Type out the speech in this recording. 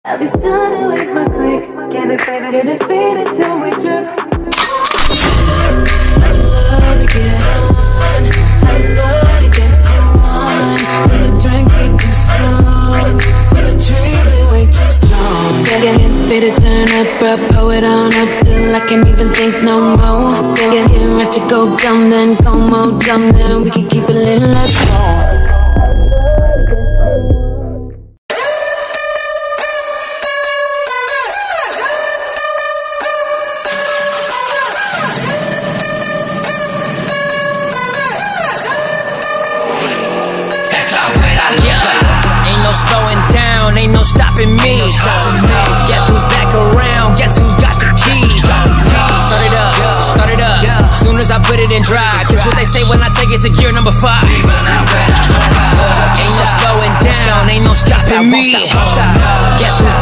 I'll be stunning with my click. Get it faded till we drip. I love to get on, I love to get to one. When the drink get too strong, when the tree be way too strong. Get faded, turn up, bro, pull it on up till I can't even think no more. Get ready to go dumb, then go more dumb, then we can keep it lit like more. Slowing down, ain't no stopping me. Guess who's back around? Guess who's got the keys? Start it up, soon as I put it in drive. Just what they say when I take it to gear number 5. Ain't no slowing down, ain't no stopping me. Guess who's